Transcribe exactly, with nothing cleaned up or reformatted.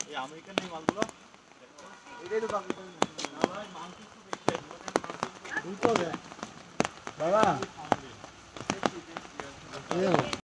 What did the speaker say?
এই আমেরিকান এই মালগুলো এটাই তো পাকিস্তানি না ভাই মাংস একটু বেশি আছে দুটো বাবা